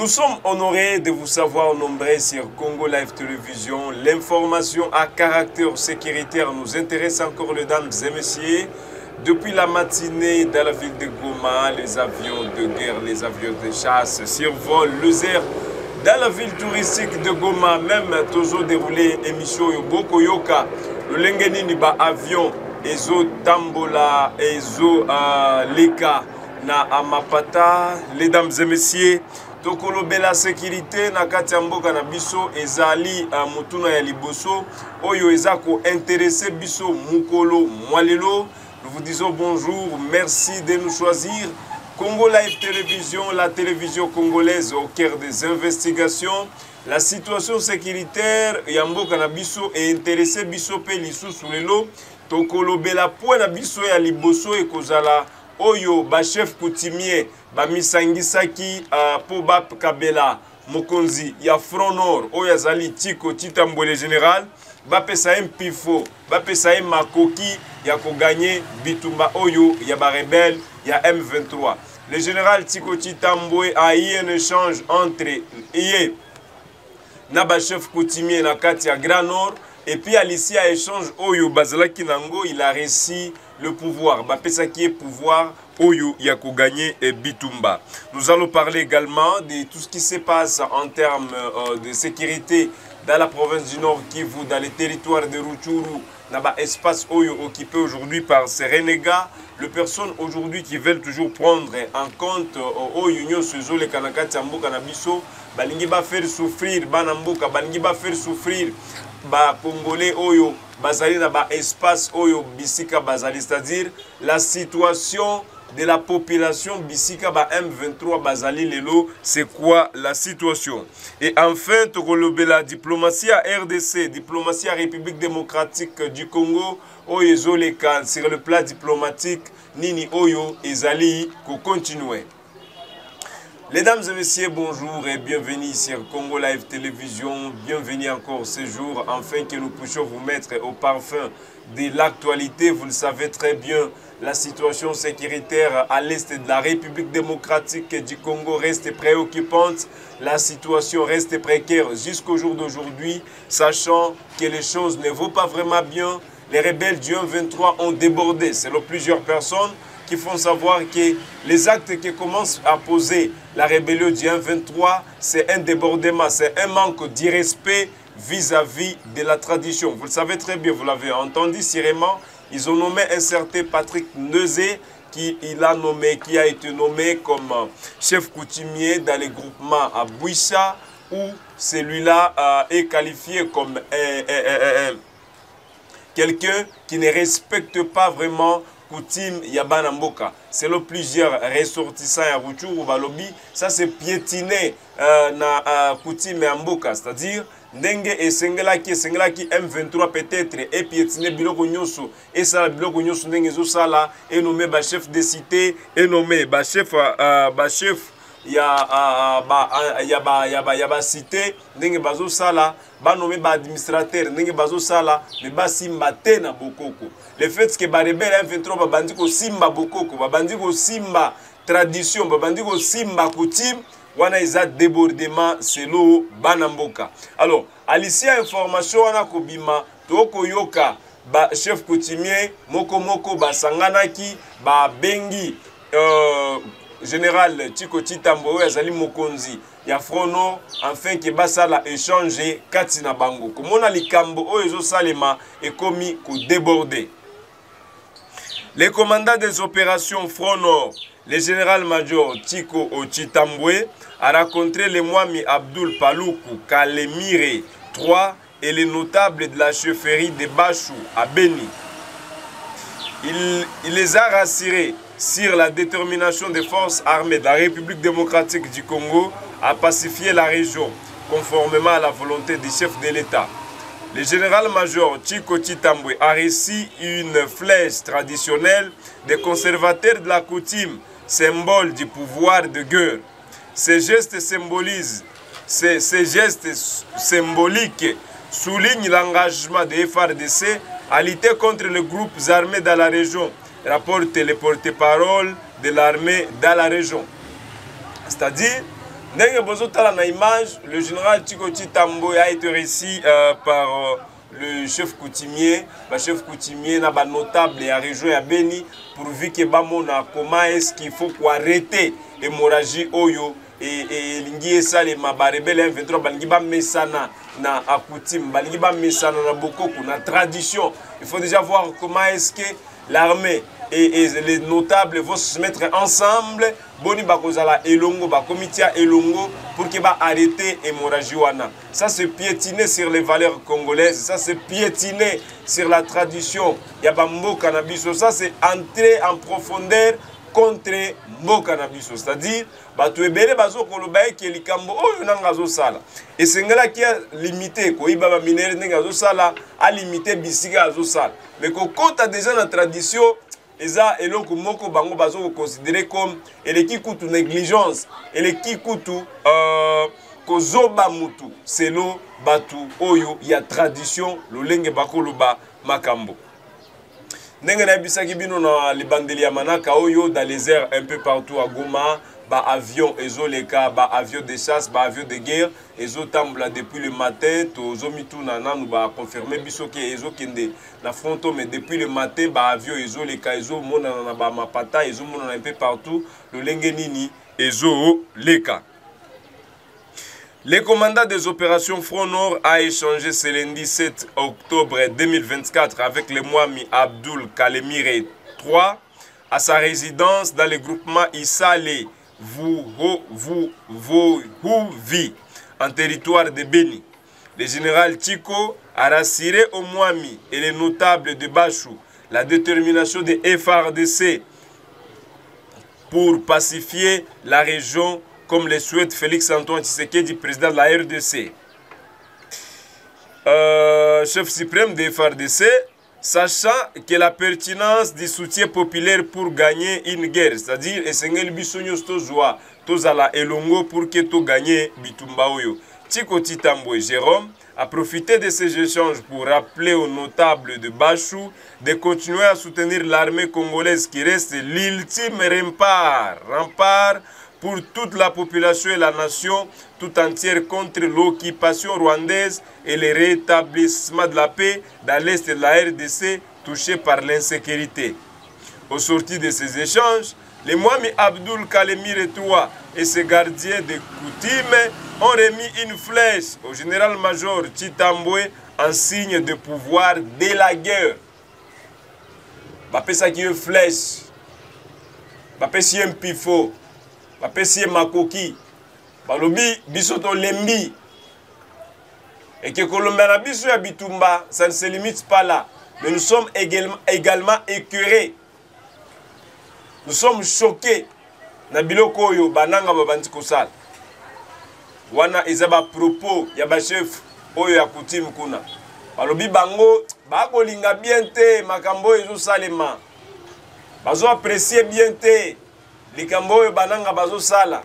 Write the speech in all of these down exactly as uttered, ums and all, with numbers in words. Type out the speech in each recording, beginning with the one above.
Nous sommes honorés de vous savoir nombreux sur Congo Live Télévision. L'information à caractère sécuritaire nous intéresse encore, mesdames et messieurs. Depuis la matinée dans la ville de Goma, les avions de guerre, les avions de chasse survolent les airs dans la ville touristique de Goma. Même toujours déroulé émission Yoboko Yoka, le Lengeni Niba avion, Ezo Tambola, Ezo uh, Leka, na Amapata, mesdames et messieurs. Tokolo bela sécurité na kati ya mboka na biso ezali uh, mutuna ya liboso oyo ezako intéressé biso mukolo mwalelo. Nous vous disons bonjour, merci de nous choisir. Congo Live Télévision, la télévision congolaise au cœur des investigations. La situation sécuritaire ya mboka na biso est intéressé biso pe lisusu lelo. Tokolo bela po na biso ya liboso ekozala oyo ba chef coutumier ba misangisaki uh, po ba kabela mokonzi ya Front Nord oyo azali Tiko Chitambwe général ba pesa impifo ba pesa makoki ya ko gagner bitumba oyo ya ba rebelle ya M vingt-trois. Le général Tiko Chitambwe a eu un échange entre iye na ba chef coutumier na kati ya Grand Nord et puis Alicia a échange oyo bazalaki nango, il a réussi le pouvoir ba pesa qui est pouvoir Oyo Yako gagné et Bitumba. Nous allons parler également de tout ce qui se passe en termes euh, de sécurité dans la province du Nord Kivu, dans les territoires de Rutshuru, dans l'espace Oyo occupé aujourd'hui par ces renégats. Les personnes aujourd'hui qui veulent toujours prendre en compte Oyo Nyo Suzo le Kanakati Amboka Nabiso, balingi ba faire souffrir Banamboka, balingi ba faire souffrir ba Congolais Oyo, bazali na ba espace Oyo Bisika bazali, c'est-à-dire la situation de la population Bisika ba M vingt-trois bazali lelo, c'est quoi la situation? Et enfin, tokolobe la diplomatie à R D C, diplomatie à République démocratique du Congo, oyo ezoleka sur le plan diplomatique, nini oyo ezali ko continuer. Mesdames et messieurs, bonjour et bienvenue sur Congo Live Télévision. Bienvenue encore ce jour, afin que nous puissions vous mettre au parfum de l'actualité. Vous le savez très bien, la situation sécuritaire à l'est de la République démocratique du Congo reste préoccupante. La situation reste précaire jusqu'au jour d'aujourd'hui, sachant que les choses ne vont pas vraiment bien. Les rebelles du M vingt-trois ont débordé, selon plusieurs personnes qui font savoir que les actes qui commencent à poser la rébellion du M vingt-trois, c'est un débordement, c'est un manque d'irrespect vis-à-vis de la tradition. Vous le savez très bien, vous l'avez entendu sûrement, ils ont nommé un certain Patrick Neuzé, qui il a nommé, qui a été nommé comme chef coutumier dans les groupements à Bouissa, où celui-là euh, est qualifié comme euh, euh, euh, euh, quelqu'un qui ne respecte pas vraiment coutume Yabana Mboka. Selon plusieurs ressortissants à Rutshuru ou Balobi, ça c'est piétiner euh, na euh, coutume ya Mboka, c'est-à-dire ndenge et sengelaki et sengelaki M vingt-trois peut-être et piétiner biloko nyonso et ça biloko nyonso ndenge zo sala et nommé ba chef de cité et nommé ba chef euh, ba chef ya uh, ba ya ba ya ba ya ba cité ndenge bazo sala ba nommé ba administrateur ndenge bazo sala mais ba simba te na bokoko. Le fait que ba rebelle M vingt-trois ba bandi ko simba bokoko, ba bandi ko simba tradition, ba bandi ko simba coutume, wana isa débordement selo banamboka. Alors, Alicia information wana kobima toko yoka ba chef coutumier moko moko ba sanganaki ba bengi euh, général Tiko Chitambwe azali mokonzi ya Front Nord, afin que basala échanger kati na bango. Komona likambo oyo ezo salema ekomi ko déborder. Le commandant des opérations Front Nord, le général-major Tiko Chitambwe, a rencontré le Mwami Abdul Paluku Kalemire trois et les notables de la chefferie de Bachou à Beni. Il, il les a rassurés sur la détermination des forces armées de la République démocratique du Congo à pacifier la région, conformément à la volonté du chef de l'État. Le général-major Tiko Chitambwe a reçu une flèche traditionnelle des conservateurs de la coutume, symbole du pouvoir de guerre. Ces gestes symbolisent, ces, ces gestes symboliques soulignent l'engagement des F R D C à lutter contre les groupes armés dans la région, rapporte le porte-parole de l'armée dans la région. C'est-à-dire, Ndenge bozo tala na image, le général Tiko Chitambo a été reçu euh, par euh, le chef coutumier, le chef coutumier na ba notable ya région ya Beni pour vu que bamona comment est-ce qu'il faut arrêter hémorragie oyo et et lingi esale mabarebele M vingt-trois balingi ba mesana na akutim balingi ba mesana na bokoko na tradition. Il faut déjà voir comment est-ce que l'armée et, et les notables vont se mettre ensemble. Boni bakozala elongo ba komitia elongo pour que ba arrêter hémorragie wana. Ça c'est piétiner sur les valeurs congolaises, ça c'est piétiner sur la tradition. Ya ba mboka na biso, ça c'est entrer en profondeur contre mboka na biso. C'est-à-dire bato ebele bazo koloba ke likambo oyo nanga zo sala. Et sengela qui a limité ko iba ba minere nanga zo sala, a limité bisika zo sala. Mais ko kota déjà na tradition eza eloko moko bango bazo considérer comme eleki kutu négligence, eleki kutu euh kozoba mutu selo batu oyo ya tradition lolenge bakoloba makambo. Ndenge na bisaki bino na libandeli ya manaka oyo dans les airs un peu partout à Goma, ba avion ezoleka, ba avion de chasse, ba avion de guerre ezotambula depuis le matin, tozo mituna nanu ba confirmer biso ke ezokende na fronto, mais depuis le matin ba avion ezoleka, ezomona na ba mapata, ezomona un peu partout lolenge nini ezoleka. Le commandant des opérations Front Nord a échangé ce lundi sept octobre deux mille vingt-quatre avec le Mwami Abdul Kalemire trois à sa résidence dans le groupement Isale Vuhovuvi en territoire de Beni. Le général Tiko a rassuré au Mwami et les notables de Bachou la détermination de F R D C pour pacifier la région comme le souhaite Félix Antoine Tshisekedi, président de la R D C. Euh, chef suprême de F R D C, sachant que la pertinence du soutien populaire pour gagner une guerre, c'est-à-dire Esengel Bisonyo Stozoa, Tozala Elongo pour que tu gagnes Bitumba Oyo. Tiko Chitambo et Jérôme a profité de ces échanges pour rappeler aux notables de Bachou de continuer à soutenir l'armée congolaise qui reste l'ultime rempart, rempart pour toute la population et la nation tout entière contre l'occupation rwandaise et le rétablissement de la paix dans l'est de la R D C touché par l'insécurité. Au sortir de ces échanges, les Mwami Abdul Kalemire trois et ses gardiens de coutume ont remis une flèche au général-major Chitambwe en signe de pouvoir de la guerre. Bapé ça qui est une flèche, bapé si un pifo, bapé si un makoki, balobi bisoto lembi. Et que Colombia biso ya bitumba, ça ne se limite pas là. Mais nous sommes également, également écœurés. Nous sommes choqués. Na biloko oyo bananga babandi kosala. Wana ezaba propos ya ba chef oyo ya coutume kuna. Balobi bango ba kolinga bien te makambo ezo salema. Bazo apprécier bien te likambo oyo bananga bazo sala.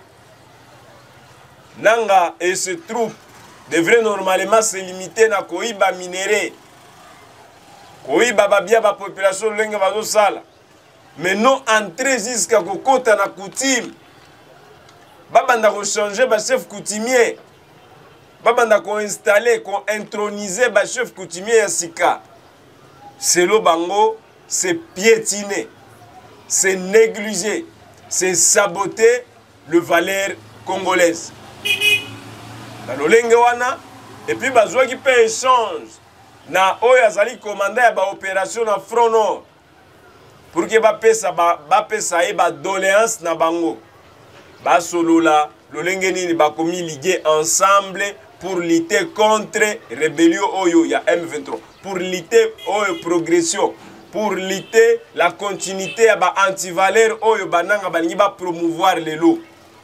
Nanga et ce troupe devrait normalement se limiter na koiba minéré. Koiba babia ba population lenga bazo sala. Mais non entrer jusqu'à kokota na coutume. Babanda ko changer ba chef coutumier. Babanda ko installer, ko introniser ba chef coutumier ya sika. C'est le bango, c'est piétiner, c'est négliger, c'est saboter le valeur congolaise. Dans le wana et puis bazwa qui peut échange na oya zali commandant ya ba opération na Front Nord. Pour que ba pesa ba ba pesa e ba doléance na bango. Ba solola lolenge nini ba komi liguer ensemble pour lutter contre rébellion oyo ya M vingt-trois, pour lutter oyo progression, pour lutter la continuité ya ba antivaleur oyo bananga balingi ba promouvoir lelo.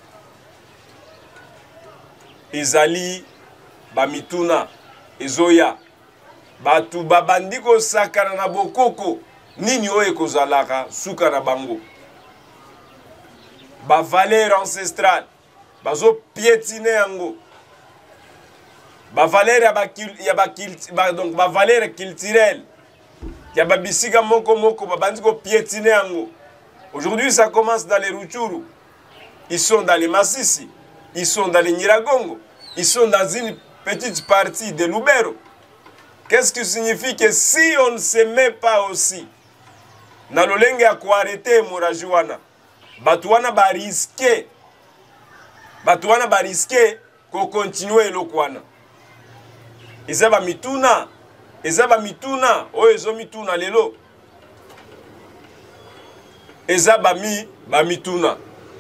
Ezali ba mituna ezoya batu babandi ko sakana na bokoko nini oye kozalaka suka na bango ba valeur ancestrale bazo piétiner yango ba valeur ya ba ya ba, ba donc ba valeur culturelle ya ba bisika moko moko babandi ko piétiner yango. Aujourd'hui ça commence dans les Rutshuru, ils sont dans les Masisi, ils sont dans les Nyiragongo, ils sont dans une petite partie de Lubero. Qu'est-ce qui signifie que si on ne se met pas aussi na lolenge ya kuarete hémorragie wana, batu wana ba risquer, batu wana ba risquer ko continuer eloko wana. Eza ba mituna, eza ba mituna, oyo ezo mituna lelo. Eza ba mi, ba mituna.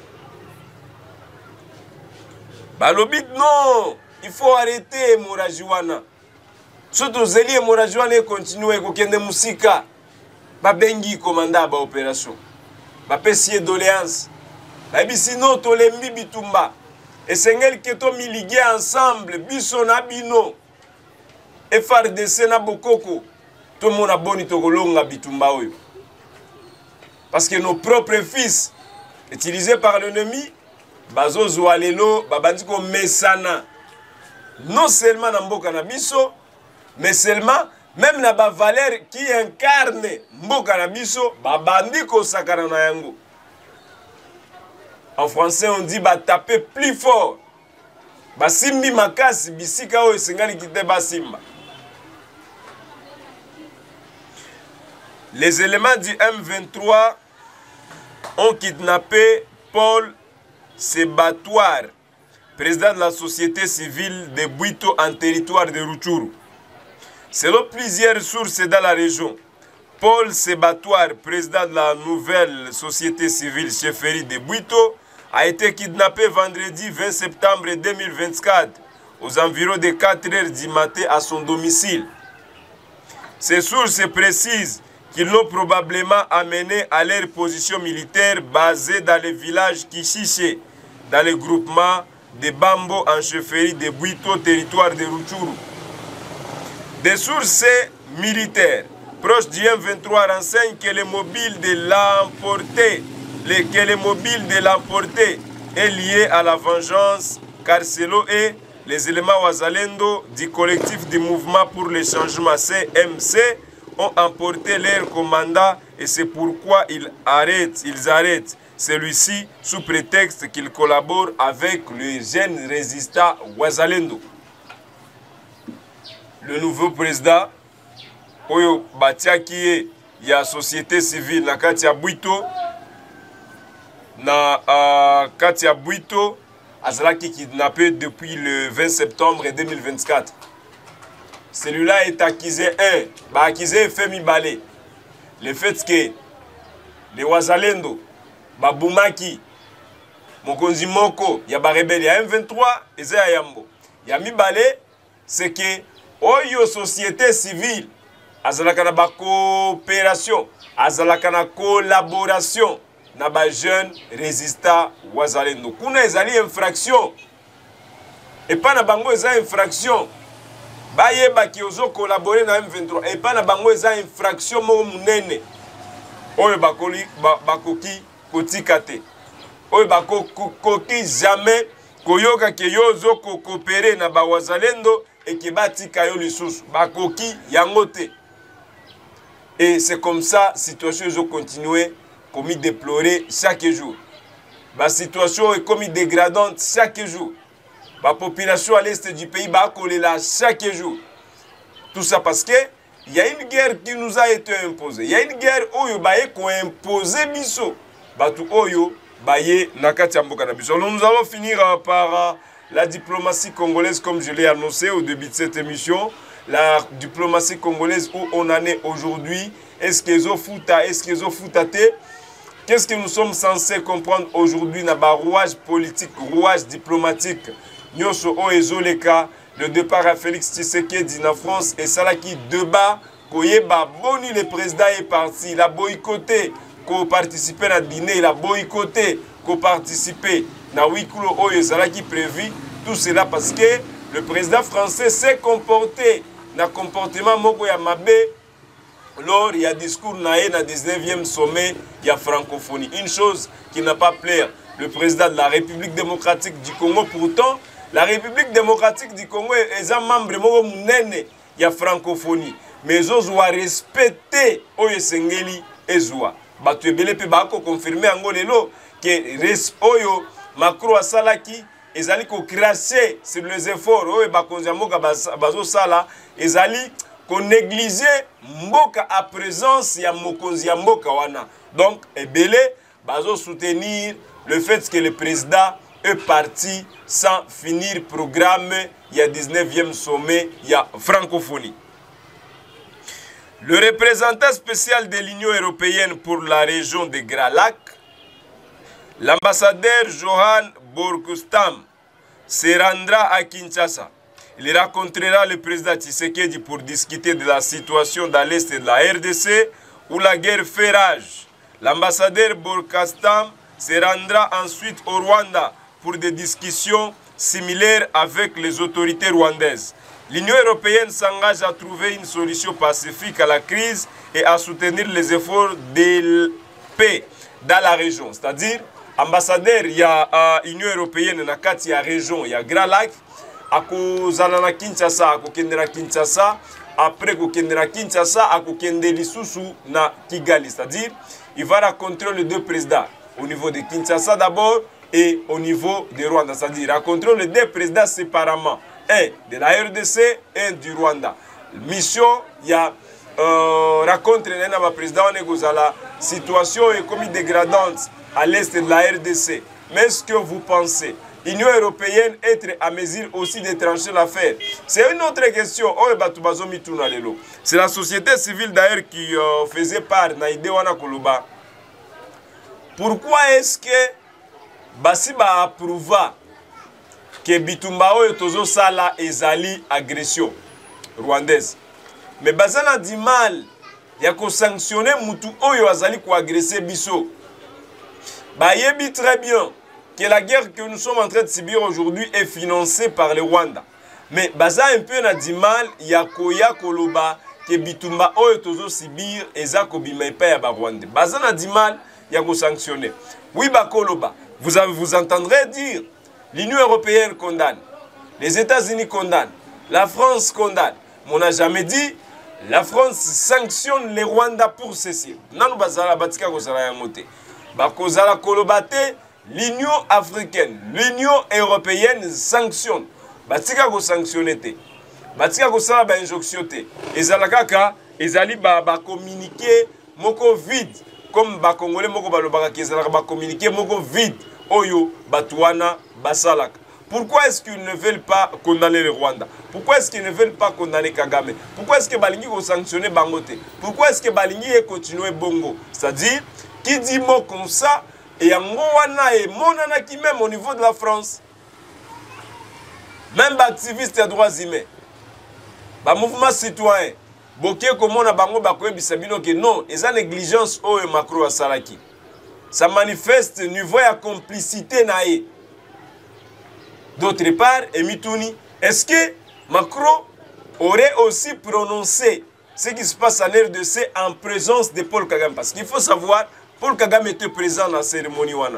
Balobit non, il faut arrêter hémorragie wana. Surtout zeli hémorragie wana continue ko kende musika. Ba bengi commanda ba opération. Ba pesier doléance. Ba bisino to lembi bitumba. Et sengel keto miligue ensemble biso na bino. F R D C na bokoko. To mona boni to kolonga bitumba oyo. Parce que nos propres fils utilisés par l'ennemi bazo zoalelo babandi ko mesana. Non seulement na mboka na biso, mais seulement même na ba valeur qui incarne mboka na biso babandi ko sakana na yango. En français on dit ba taper plus fort. Ba simbi makasi bisika o esengani kite ba simba. Les éléments du M vingt-trois ont kidnappé Paul Sebatoire, président de la société civile de Bwito en territoire de Rutshuru. Selon plusieurs sources dans la région, Paul Sebatoire, président de la nouvelle société civile chefferie de Bwito, a été kidnappé vendredi vingt septembre deux mille vingt-quatre aux environs de quatre heures du matin à son domicile. Ces sources précisent qu'ils l'ont probablement amené à leur position militaire basée dans le village Kishiche, dans le groupement de Bambo en chefferie de Bwito, territoire de Rutshuru. Des sources militaires proches du M vingt-trois renseignent que le mobile de l'emporté, que le mobile de l'emporté est lié à la vengeance, car selon eux, les éléments Wazalendo du collectif du mouvement pour le changement C M C ont emporté leur commandant et c'est pourquoi ils arrêtent, ils arrêtent celui-ci sous prétexte qu'il collabore avec le jeune résistant Wazalendo. Le nouveau président, Oyo Batiaki, il y a société civile, na Katia Bwito, na uh, Katia Bwito, Azalaki kidnappé depuis le vingt septembre deux mille vingt-quatre. Celui-là est accusé, un, bah accusé Femi Balé. Le fait que les Wazalendo, bah Boumaki, Mokonzi Moko, il y a ba rebelle, il y a M vingt-trois, et ça Yambo. Il y a mi Balé, c'est que Oyo société civile, azalaka na ba coopération, azalaka na collaboration, na ba jeune résistant Wazalendo. Kuna ezali infraction. Et pas na bango eza infraction. Baye baki ozo collaborer na M vingt-trois et pas na bango eza infraction mo munene oyo bakoli bakoki kotikate oyo bakoki jamais koyoka ke yozo ko coopérer na ba Wazalendo et ke batika yo lisusu bakoki yango te. Et c'est comme ça situation zo continuer comme déplorer chaque jour. Ba situation est comme dégradante chaque jour. La population à l'est du pays va coller là chaque jour. Tout ça parce que il y a une guerre qui nous a été imposée. Il y a une guerre oyo baye ko imposer biso. Batu oyo baye nakati mboka na biso. Nous allons finir par la diplomatie congolaise comme je l'ai annoncé au début de cette émission. La diplomatie congolaise où on en est aujourd'hui. Est-ce qu'ils ont fouta, est-ce qu'ils ont foutate? Qu'est-ce que nous sommes censés comprendre aujourd'hui dans le rouage politique, rouage diplomatique? Nyoso Oezoleka, le départ à Félix Tshisekedi en France et Salaki Deba, Koyeba Boni, le président est parti, il a boycotté, qu'on participait à dîner, il a boycotté, qu'on participait à Wikulo Oezalaki prévu, tout cela parce que le président français s'est comporté, dans comportement Moko Yamabe, lors il y a discours naé dans le dix-neuvième sommet, il y a francophonie. Une chose qui n'a pas plaire, le président de la République démocratique du Congo, pourtant, la République démocratique du Congo est un membre de la francophonie. Mais ils doivent respecter Oye Sengeli et Zoua. Batu ebele pe bako confirmer angolelo que Oyo Macron Salaki ezali ko cracher sur les efforts oyo bakonzi ya mboka bazo sala, ezali ko négliger mboka à présence ya mokonzi ya mboka wana. Donc ebele bazo soutenir le fait que le président est parti sans finir programme il y a dix-neuvième sommet il y a francophonie. Le représentant spécial de l'Union européenne pour la région des Grands Lacs, l'ambassadeur Johan Borkustam, se rendra à Kinshasa. Il rencontrera le président Tshisekedi pour discuter de la situation dans l'est de la R D C où la guerre fait rage. L'ambassadeur Borkustam se rendra ensuite au Rwanda pour des discussions similaires avec les autorités rwandaises. L'Union européenne s'engage à trouver une solution pacifique à la crise et à soutenir les efforts de paix dans la région. C'est-à-dire, ambassadeur, il y a l'Union européenne dans la région, il y a Grand Lac, à Kozalana Kinshasa, à Kokendera Kinshasa, après Kokendera Kinshasa, à Kokende Lisusu na Kigali. C'est-à-dire, il va rencontrer les deux présidents au niveau de Kinshasa d'abord et au niveau de Rwanda. C'est-à-dire, rencontrer les deux présidents séparément. Un de la R D C et un du Rwanda. Mission, il y a euh, rencontre le président de la situation est comme dégradante à l'est de la R D C. Mais est-ce que vous pensez l'Union européenne être à mesure aussi de trancher l'affaire? C'est une autre question. C'est la société civile d'ailleurs qui euh, faisait part na idée wana koloba. Pourquoi est-ce que basi ba approuva que bitumba oyo tozo sala ezali agression rwandaise, mais bazana di mal ya ko sanctionner mutu oyo azali ko agresser biso? Ba yebi très bien que la guerre que nous sommes en train de subir aujourd'hui est financée par le Rwanda, mais baza un peu na di mal ya koya koloba que bitumba oyo tozo subir eza ko bima epa ya ba Rwanda. Bazana di mal ya ko sanctionner. Oui ba koloba, vous avez, vous entendrez dire l'Union européenne condamne, les États-Unis condamnent, la France condamne. Mais on n'a jamais dit la France sanctionne les Rwandais pour ceci. L'Union africaine, l'Union européenne sanctionne. Batika ko sanctionner te. Batika ko sala ba injonction te. Ezalaka ezali ba ba communiquer moko vide comme ba congolais moko balobaka ezalaka ba communiquer moko vide. Oyo Batouana Basalak. Pourquoi est-ce qu'ils ne veulent pas condamner le Rwanda? Pourquoi est-ce qu'ils ne veulent pas condamner Kagame? Pourquoi est-ce que Balingi va sanctionner Bangote? Pourquoi est-ce que Balingi est continué Bongo? C'est-à-dire, qui dit mot comme ça, et en Rwanda et Monana qui même au niveau de la France, même activistes des droits humains, le mouvement citoyen, Boké comme on a Bango Bakoye Bisabino que non, ils ont négligence au Macro à Salaki. Ça manifeste niveau de complicité naïe. D'autre part, Emitouni, est-ce que Macron aurait aussi prononcé ce qui se passe en R D C en présence de Paul Kagame? Parce qu'il faut savoir, Paul Kagame était présent dans la cérémonie wana.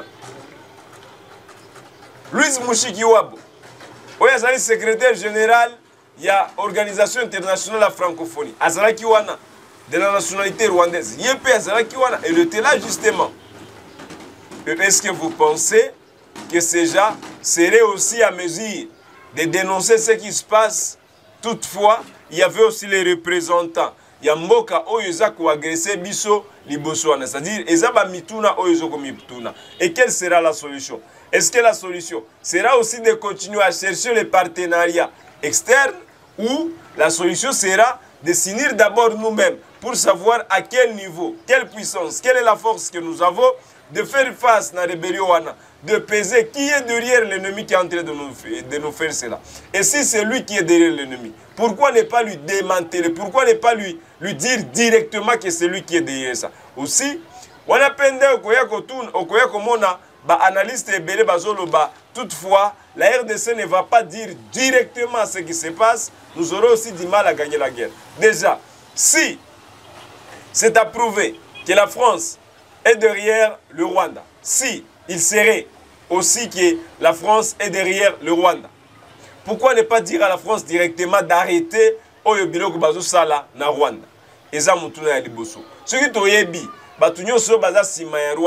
Louis Mushikiwabo, le secrétaire général de l'Organisation internationale de la francophonie, Azalaki wana, de la nationalité rwandaise, Yepé Azalaki wana, et il était là justement. Est-ce que vous pensez que ces gens seraient aussi à mesure de dénoncer ce qui se passe? Toutefois, il y avait aussi les représentants. Il y a Mboka Oyoza qui a agressé Biso Libosoana. C'est-à-dire, Ezaba Mituna Oyozoko Mituna. Et quelle sera la solution? Est-ce que la solution sera aussi de continuer à chercher les partenariats externes ou la solution sera de s'unir d'abord nous-mêmes pour savoir à quel niveau, quelle puissance, quelle est la force que nous avons de faire face à la rébellion, de peser qui est derrière l'ennemi qui est en train de nous, de nous faire cela. Et si c'est lui qui est derrière l'ennemi, pourquoi ne pas lui démanteler? Pourquoi ne pas lui, lui dire directement que c'est lui qui est derrière ça? Aussi, on a pendé au Koya Komona, analyste et Bélé Bazoloba, toutefois, la R D C ne va pas dire directement ce qui se passe, nous aurons aussi du mal à gagner la guerre. Déjà, si c'est approuvé que la France est derrière le Rwanda, si il serait aussi que la France est derrière le Rwanda, pourquoi ne pas dire à la France directement d'arrêter Oyo Biloko Bazo Sala na Rwanda? Eza mutuna ya liboso. Ce qui toyebi, batunyo so baza sima ya Rwanda,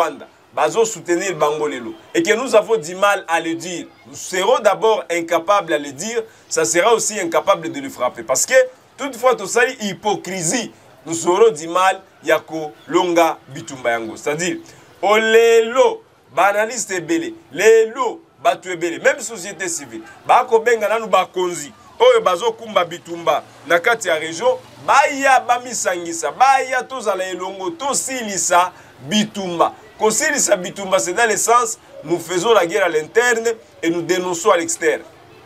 bazo soutenir Bangolelo et que nous avons du mal à le dire. Nous serons d'abord incapables à le dire, ça sera aussi incapable de le frapper. Parce que toutefois, tout ça, hypocrisie, nous aurons du mal yako longa bitumba yango. C'est-à-dire, olelo, banaliste ebele, lelo, batu ebele, même société civile, bako benga nanu bakonzi, oyo bazo kumba bitumba, nakati ya région, baya bamisangisa, baya tozala elongo, tosilisa bitumba. Kosilisa bitumba, c'est dans le sens, nous faisons la guerre à l'interne et nous dénonçons à l'externe.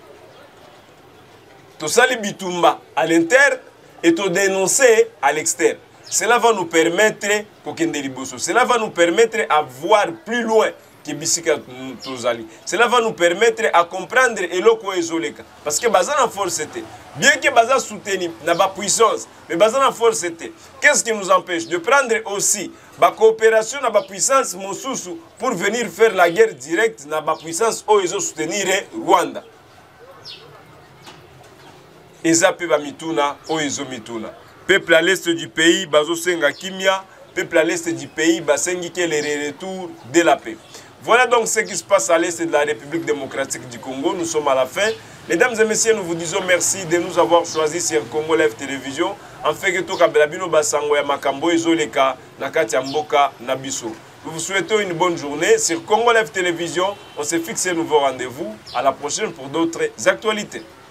Tosali bitumba à l'interne et to dénoncer à l'externe. Cela va nous permettre, cela va nous permettre à voir plus loin que Bisika Tozali. Cela va nous permettre à comprendre Eloko Ezoleka. Parce que Bazan en force était. Bien que Bazan soutenu n'a pas puissance, mais Bazan en force était. Qu'est-ce qui nous empêche de prendre aussi la coopération n'a pas puissance Mosusu pour venir faire la guerre directe n'a pas puissance où ils ont soutenir Rwanda. Ezape ba mituna o ezo mituna. Peuple à l'est du pays, bazo senga kimia. Peuple à l'est du pays, basengi ke le retour de la paix. Voilà donc ce qui se passe à l'est de la République démocratique du Congo. Nous sommes à la fin. Mesdames et messieurs, nous vous disons merci de nous avoir choisi sur Congo Live Télévision. En fait que tout kabelabino basango ya makambo ezoleka nakati ya mboka na biso. Nous vous souhaitons une bonne journée sur Congo Live Télévision. On se fixe un nouveau rendez-vous. À la prochaine pour d'autres actualités.